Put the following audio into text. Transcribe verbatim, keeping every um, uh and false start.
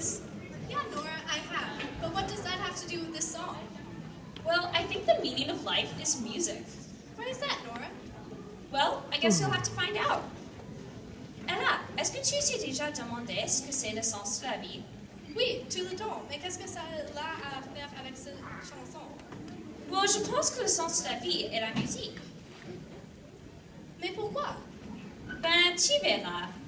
languages? Yeah, Nora, I have. But what does that have to do with this song? Well, I think the meaning of life is music. What is that, Nora? Well, I guess you'll have to find out. Ella, est-ce que tu t'es déjà demandé ce que c'est le sens de la vie? Oui, tout le temps. Mais qu'est-ce que ça a à faire avec cette chanson? Bon, je pense que le sens de la vie est la musique. Mais pourquoi? Ben, tu verras.